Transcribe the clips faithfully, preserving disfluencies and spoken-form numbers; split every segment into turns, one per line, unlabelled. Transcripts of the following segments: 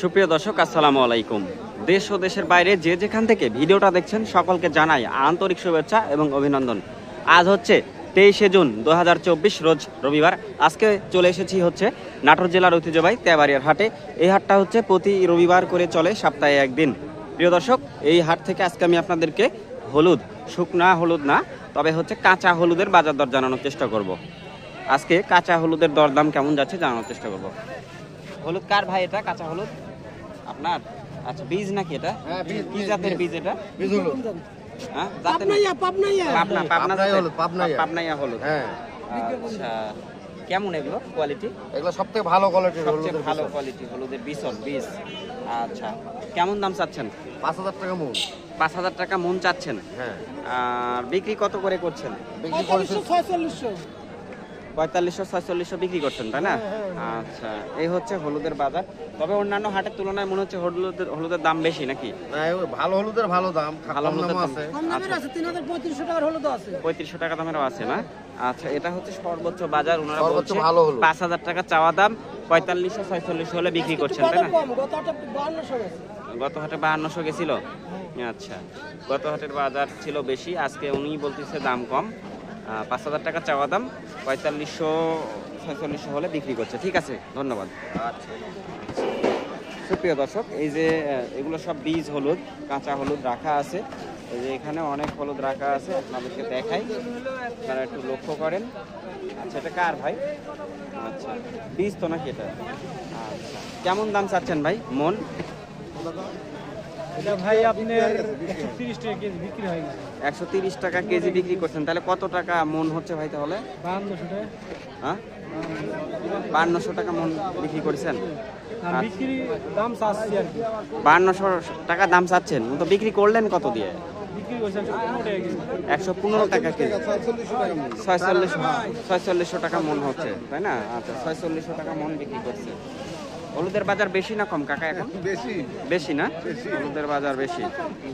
সুপ্রিয় দর্শক, আসসালামু আলাইকুম। দেশ ও দেশের বাইরে যে যেখান থেকে ভিডিওটা দেখছেন সকলকে জানাই আন্তরিক শুভেচ্ছা এবং অভিনন্দন। আজ হচ্ছে তেইশে জুন দু হাজার চব্বিশ, রোজ রবিবার। আজকে চলে এসেছি হচ্ছে নাটোর জেলার ঐতিহ্যবাহী তেবাড়িয়ার হাটে। এই হাটটা হচ্ছে প্রতি রবিবার করে চলে, সপ্তাহে একদিন। প্রিয় দর্শক, এই হাট থেকে আজকে আমি আপনাদেরকে হলুদ, শুকনা হলুদ না, তবে হচ্ছে কাঁচা হলুদের বাজার দর জানানোর চেষ্টা করব। আজকে কাঁচা হলুদের দরদাম কেমন যাচ্ছে জানানোর চেষ্টা করব। হলুদ কার ভাই? এটা কাঁচা হলুদ আপনার? আচ্ছা, বীজ নাকি এটা? কি জাতের বীজ এটা?
বীজ হলুদ।
হ্যাঁ, পাবনা পাবনা হলুদ, পাবনাইয়া হলুদ। হ্যাঁ, আচ্ছা। কেমন এগুলো কোয়ালিটি?
এগুলো সবথেকে ভালো কোয়ালিটির হলুদ,
সবচেয়ে ভালো কোয়ালিটি হলুদের বীজ বীজ। আচ্ছা, কেমন দাম চাচ্ছেন?
পাঁচ হাজার টাকা মন।
পাঁচ হাজার টাকা মন চাচ্ছেন?
হ্যাঁ।
আর বিক্রি কত করে করছেন?
বিক্রি করেছে
পঁয়তাল্লিশশো ছয়চল্লিশশো বিক্রি করছেন, তাই না? আচ্ছা, এই হচ্ছে হলুদের বাজার। তবে অন্যান্য হাটের তুলনায় মনে হচ্ছে হলুদের হলুদের দাম বেশি নাকি?
ভালো হলুদের ভালো দাম,
ভালো হলুদের দাম
আছে।
পঁয়ত্রিশশো টাকা দামেরও আছে না? আচ্ছা, এটা হচ্ছে সর্বোচ্চ বাজার। ওনারা বলছে পাঁচ হাজার টাকা চাওয়া দাম, পঁয়তাল্লিশশো ছয়চল্লিশশো হলে বিক্রি করছেন, তাই না? গত হাটে বাহান্নশো গেছিল। আচ্ছা, গত হাটের বাজার ছিল বেশি, আজকে উনি বলতেছে দাম কম। পাঁচ হাজার টাকা চাওয়া দাম, পঁয়তাল্লিশশো ছয়চল্লিশশো হলে বিক্রি করছে। ঠিক আছে, ধন্যবাদ। আচ্ছা, সুপ্রিয় দর্শক, এই যে এগুলো সব বীজ হলুদ, কাঁচা হলুদ রাখা আছে। এই যে এখানে অনেক হলুদ রাখা আছে, আপনাদেরকে দেখাই, আপনারা একটু লক্ষ্য করেন। আচ্ছা, এটা কার ভাই? আচ্ছা, বীজ তো নাকি এটা? আচ্ছা, কেমন দাম চাচ্ছেন ভাই মন?
এটা ভাই আপনার একশো তিরিশ টাকা কেজি বিক্রি হয়ে গেছে।
একশো তিরিশ টাকা কেজি বিক্রি করছেন, তাহলে কত টাকা মন হচ্ছে ভাই তাহলে?
বাহান্নশো টাকা।
হ্যাঁ, বাহান্নশো টাকা মন বিক্রি করছেন।
বিক্রি দাম চাচ্ছি আর কি,
বাহান্নশো টাকা দাম চাচ্ছেন, তো বিক্রি করলেন কত দিয়ে?
বিক্রি করছে
একশো পনেরো টাকা কেজি, ছয়চল্লিশ ছয়চল্লিশশো টাকা মন হচ্ছে, তাই না? আচ্ছা, ছয়চল্লিশশো টাকা মন বিক্রি করছে। হলুদের বাজার বেশি না কম কাকা এখন?
বেশি
বেশি না? হলুদের বাজার বেশি।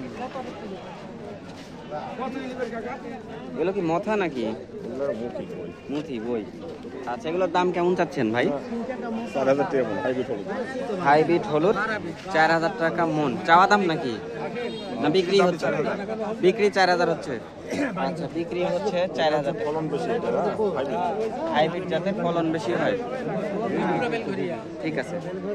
এগুলো কি মথা নাকি? মুথি বই। আচ্ছা, এগুলোর দাম কেমন চাচ্ছেন ভাই?
চার হাজার টাকা মন হাইব্রিড হলুদ।
হাইব্রিড হলুদ চার হাজার টাকা মন চাওয়া দাম নাকি? না বিক্রি হচ্ছে? বিক্রি চার হাজার হচ্ছে। আচ্ছা, বিক্রি হচ্ছে চার হাজার।
ফলন বেশি,
হাইব্রিড জাতের ফলন বেশি হয়। ঠিক আছে।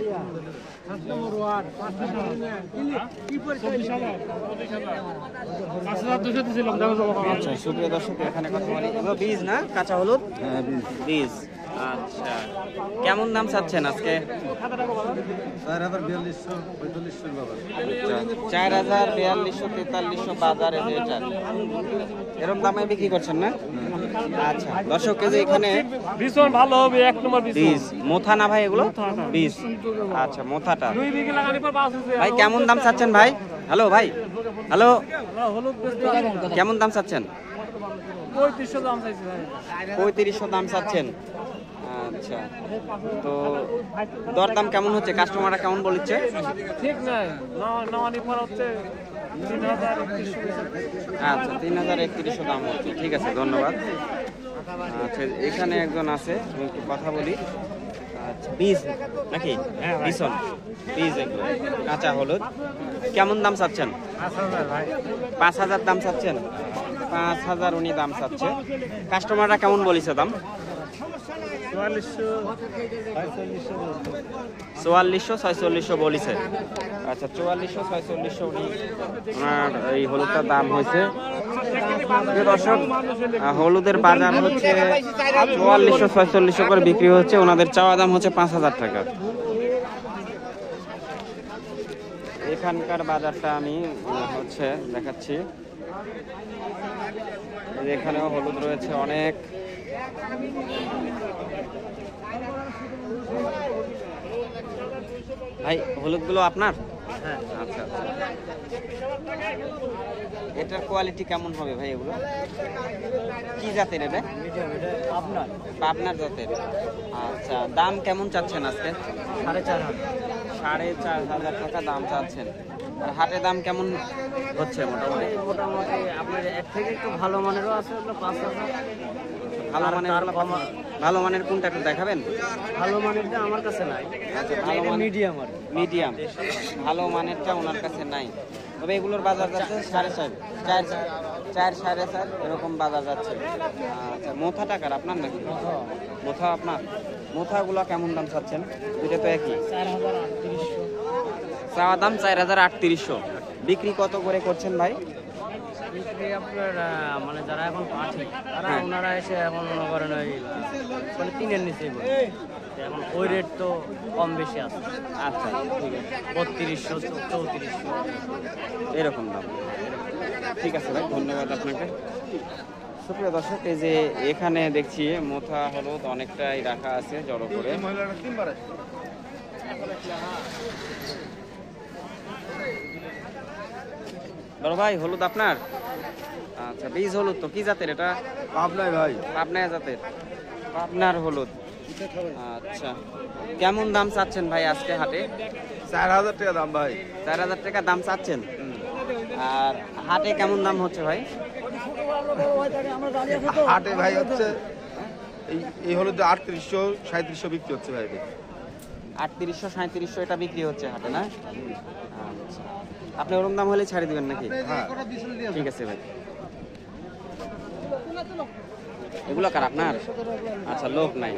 আচ্ছা, সুপ্রিয় দর্শক, এখানে কথা বলি, এগুলো বীজ না কাঁচা হলুদ? বীজ। আচ্ছা, কেমন দাম চাচ্ছেন আজকে?
চার হাজার বিয়াল্লিশশো পঁয়তাল্লিশশো বাজার।
চার হাজার বিয়াল্লিশশো তেতাল্লিশশো বাজারে এটা এরকম দামে বিক্রি করছেন না? আচ্ছা দর্শক, এই যে এখানে
ভীষণ ভালো হবে, এক নম্বর
বীজ মোথা না ভাই? এগুলো বীজ। আচ্ছা, মোথাটা ভাই কেমন দাম চাচ্ছেন ভাই? হ্যালো ভাই, হ্যালো, কেমন দাম চাচ্ছেন?
পঁয়ত্রিশশো দাম চাইছি ভাই।
পঁয়ত্রিশশো দাম চাচ্ছেন। আচ্ছা, তো দরদাম কেমন হচ্ছে? কাস্টমাররা কেমন বলছে?
ঠিক নাই, নামানি পর হচ্ছে তিন হাজার একত্রিশশো।
আচ্ছা, তিন হাজার একত্রিশশো দাম হচ্ছে। ঠিক আছে, ধন্যবাদ। আচ্ছা, এখানে একজন আছে, আমি একটু কথা বলি। আচ্ছা, বীজ নাকি? বিছন বীজ, এগুলো কাঁচা হলুদ। কেমন দাম চাচ্ছেন? পাঁচ হাজার দাম চাচ্ছেন। পাঁচ হাজার উনি দাম চাচ্ছে। কাস্টমাররা কেমন বলেছে দাম? চুয়াল্লিশশো ছয়চল্লিশশো বলেছে। আচ্ছা, চুয়াল্লিশশো ছয়চল্লিশশো উনি ওনার এই হলুদটার দাম হয়েছে। দর্শক, হলুদের বাজার হচ্ছে চুয়াল্লিশশো ছয়চল্লিশশো করে বিক্রি হচ্ছে, ওনাদের চাওয়া দাম হচ্ছে পাঁচ হাজার টাকা। এখানকার বাজারটা আমি হচ্ছে দেখাচ্ছি। এখানেও হলুদ রয়েছে অনেক। ভাই, হলুদগুলো আপনার? হ্যাঁ। আচ্ছা আচ্ছা, এটার কোয়ালিটি কেমন হবে ভাই? এগুলো কি জাতের? এটা আপনার পাবনার জাতের। আচ্ছা, দাম কেমন চাচ্ছেন আজকে?
সাড়ে চার হাজার।
সাড়ে চার হাজার টাকা দাম চাচ্ছেন। আর হাটে দাম কেমন হচ্ছে মোটামুটি?
মোটামুটি আপনার এর থেকে একটু ভালো মানেরও আছে, পাঁচ হাজার।
ভালো মানের ভালো মানের কোনটা একটু দেখাবেন?
ভালো মানের আমার কাছে নাই,
আচ্ছা, ভালো মানের
মিডিয়াম আর
মিডিয়াম, ভালো মানেরটা ওনার কাছে নাই। তবে এগুলোর বাজার যাচ্ছে সাড়ে চার চার চার সাড়ে চার এরকম বাজার যাচ্ছে। আচ্ছা, মোথা টাকার আপনার নাকি? মোথা আপনার? মোথাগুলো কেমন দাম চাচ্ছেন? দুটো তো একই, চাওয়া দাম চার হাজার আটত্রিশশো, বিক্রি কত করে করছেন ভাই?
বিক্রি আপনার আহ, মানে যারা এখন পাঠি তারা
হ্যাঁ।
ওনারা এসে এখন মনে করেন ওই মানে তিনের নিচে এখন ওই রেট তো কম বেশি আছে।
আচ্ছা, ঠিক আছে,
বত্রিশশো চৌত্রিশশো
এরকম দাম। ঠিক আছে ভাই, ধন্যবাদ আপনাকে। সুপ্রিয় দর্শক, এই যে এখানে দেখছি মোথা হলুদ অনেকটাই রাখা আছে জড়ো করে।
মহিলাটা তিনবার আছে।
বড় ভাই, হলুদ আপনার? আচ্ছা, বীজ হলুদ তো কি জাতের এটা?
পাবনায় ভাই।
পাবনা জাতের, পাবনার হলুদ। আচ্ছা, কেমন দাম চাচ্ছেন ভাই আজকে হাটে?
চার হাজার টাকা দাম ভাই।
চার হাজার টাকা দাম চাচ্ছেন। আর হাটে কেমন দাম হচ্ছে ভাই?
হাটে ভাই হচ্ছে এই এই হলুদ আটত্রিশশো সাঁত্রিশশো বিক্রি হচ্ছে ভাই।
আটত্রিশশো সাঁত্রিশশো এটা বিক্রি হচ্ছে হাটে, না? আচ্ছা, আপনি ওরকম দাম হলে ছাড়ি দিবেন নাকি?
হ্যাঁ,
ঠিক আছে ভাই। এগুলো কার আপনার? আচ্ছা, লোক নাই।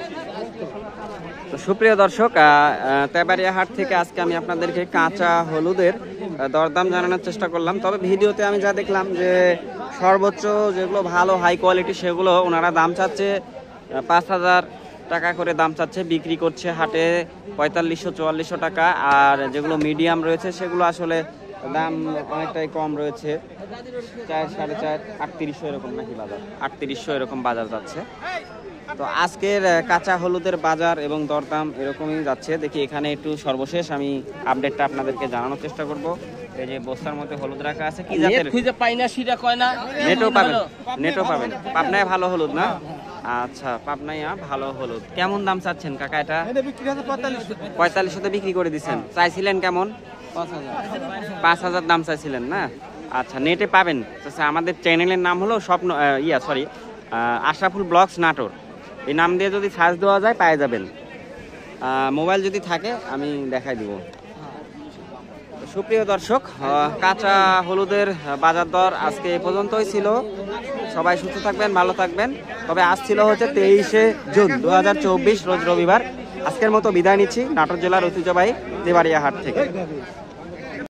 তো সুপ্রিয় দর্শক, আহ, আহ, তেবাড়িয়া হাট থেকে আজকে আমি আপনাদেরকে কাঁচা হলুদের আহ, দরদাম জানানোর চেষ্টা করলাম। তবে ভিডিওতে আমি যা দেখলাম যে সর্বোচ্চ যেগুলো ভালো হাই কোয়ালিটি সেগুলো ওনারা দাম চাচ্ছে আহ, পাঁচ হাজার টাকা করে দাম চাচ্ছে, বিক্রি করছে হাটে পঁয়তাল্লিশশো চুয়াল্লিশশো টাকা। আর যেগুলো মিডিয়াম রয়েছে সেগুলো আসলে দাম অনেকটাই কম রয়েছে, চার সাড়ে চার আটত্রিশশো এরকম নাকি বাজার, আটত্রিশশো এরকম বাজার যাচ্ছে। তো আজকের আহ, কাঁচা হলুদের বাজার এবং দরদাম এরকমই যাচ্ছে। দেখি এখানে একটু সর্বশেষ আমি আপডেটটা আপনাদেরকে জানানোর চেষ্টা করব। এই যে বস্তার মধ্যে হলুদ রাখা আছে, কি জাতের?
খুঁজে পাই না সেটা কয় না।
নেটও পাবেন, নেটও পাবেন। পাবনায় ভালো হলুদ না? আচ্ছা, পাবনায় ভালো হলুদ। কেমন দাম চাচ্ছেন কাকা এটা? পঁয়তাল্লিশশোতে বিক্রি করে দিচ্ছেন। চাইছিলেন কেমন? পাঁচ হাজার দাম চাইছিলেন না? আচ্ছা, নেটে পাবেন। আচ্ছা, আমাদের চ্যানেলের নাম হলো স্বপ্ন ah, yeah sorry Ashraful blogs Natore. এই নাম দিয়ে যদি সার্চ দেওয়া যায় পেয়ে যাবেন। আহ, মোবাইল যদি থাকে আমি দেখাই দিব। তো সুপ্রিয় দর্শক, আহ, কাঁচা হলুদের বাজার দর আজকে এ পর্যন্তই ছিল। সবাই সুস্থ থাকবেন, ভালো থাকবেন। তবে আজ ছিল হচ্ছে তেইশে জুন দু হাজার চব্বিশ রোজ রবিবার। আজকের মতো বিদায় নিচ্ছি নাটোর জেলার ঐতিহ্যবাহী তেবাড়িয়া হাট থেকে।